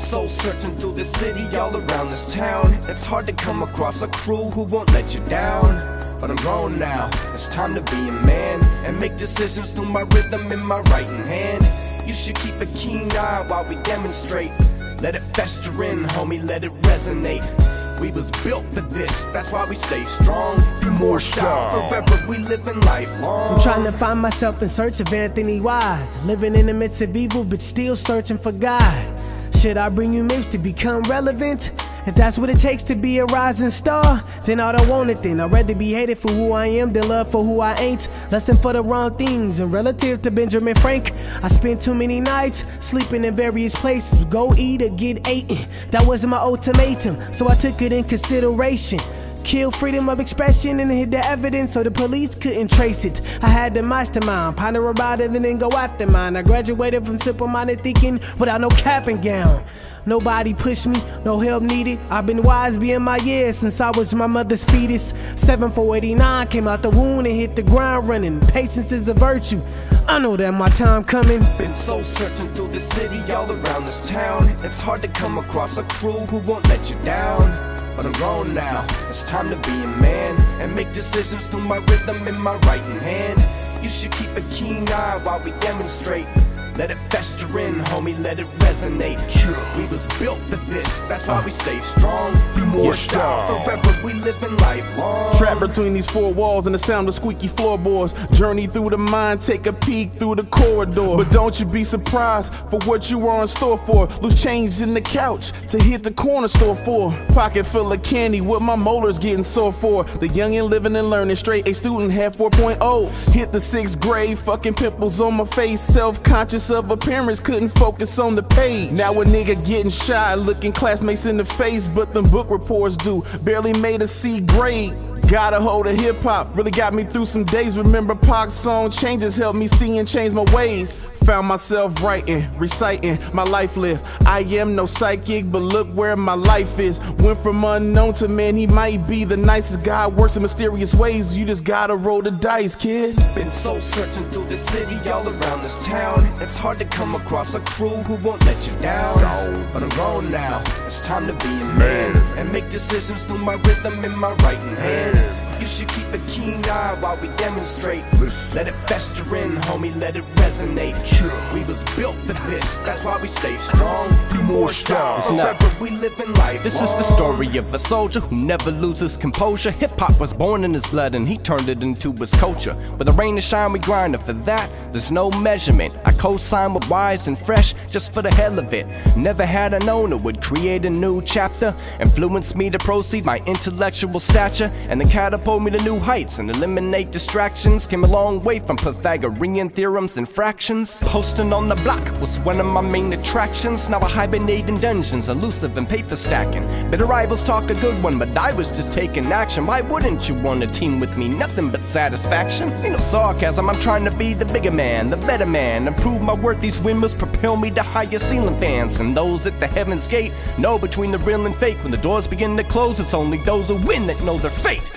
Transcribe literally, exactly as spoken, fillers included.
soul searching through the city, all around this town. It's hard to come across a crew who won't let you down. But I'm grown now, it's time to be a man and make decisions through my rhythm in my writing hand. You should keep a keen eye while we demonstrate. Let it fester in, homie, let it resonate. We was built for this, that's why we stay strong. Be more style, forever we living life long. I'm trying to find myself in search of Anthony Wise, living in the midst of evil but still searching for God. Should I bring you myths to become relevant? If that's what it takes to be a rising star, then I don't want it then. I'd rather be hated for who I am than loved for who I ain't. Lusting for the wrong things. And relative to Benjamin Frank, I spent too many nights sleeping in various places. Go eat or get eaten. That wasn't my ultimatum, so I took it in consideration. Kill freedom of expression and hid the evidence so the police couldn't trace it. I had the mastermind, ponder about it and then go after mine. I graduated from simple-minded thinking without no cap and gown. Nobody pushed me, no help needed. I've been wise beyond my years since I was my mother's fetus. seven four eighty-nine came out the womb and hit the ground running. Patience is a virtue, I know that my time coming. Been soul searching through the city, all around this town. It's hard to come across a crew who won't let you down. But I'm grown now, it's time to be a man and make decisions through my rhythm in my writing hand. You should keep a keen eye while we demonstrate. Let it fester in, homie, let it resonate. We was built for this, that's why we stay strong. Be more yes, style, forever we living life long. Trapped between these four walls and the sound of squeaky floorboards. Journey through the mind, take a peek through the corridor. But don't you be surprised for what you are in store for. Loose change in the couch to hit the corner store for. Pocket full of candy, what my molars getting sore for. The youngin' living and learning, straight A student, had four point oh. Hit the sixth grade, fucking pimples on my face. Self-conscious of appearance, couldn't focus on the page. Now a nigga getting shy, looking classmates in the face, but them book reports do. Barely made a C grade. Got a hold of hip-hop, really got me through some days. Remember Pac's song Changes helped me see and change my ways. Found myself writing, reciting my life lived. I am no psychic, but look where my life is. Went from unknown to man, he might be the nicest guy. Works in mysterious ways, you just gotta roll the dice, kid. Been soul searching through the city, all around this town. It's hard to come across a crew who won't let you down. But I'm grown now, it's time to be a man and make decisions through my rhythm in my writing hand. You should keep a keen eye while we demonstrate. Listen. Let it fester in, homie, let it resonate. True. We was built for this, that's why we stay strong. Be more style, forever we living life This long. is the story of a soldier who never loses composure. Hip-hop was born in his blood and he turned it into his culture. With the rain and shine we grinding, for that there's no measurement. I co-sign with wise and fresh just for the hell of it. Never had I known it would create a new chapter. Influence me to proceed my intellectual stature and the catapult me to new heights and eliminate distractions. Came a long way from Pythagorean theorems and fractions. Posting on the block was one of my main attractions. Now I hibernate in dungeons, elusive and paper stacking. Better rivals talk a good one, but I was just taking action. Why wouldn't you want to team with me? Nothing but satisfaction. Ain't no sarcasm, I'm trying to be the bigger man, the better man. And prove my worth, these windmills propel me to higher ceiling fans. And those at the heaven's gate know between the real and fake. When the doors begin to close, it's only those who win that know their fate.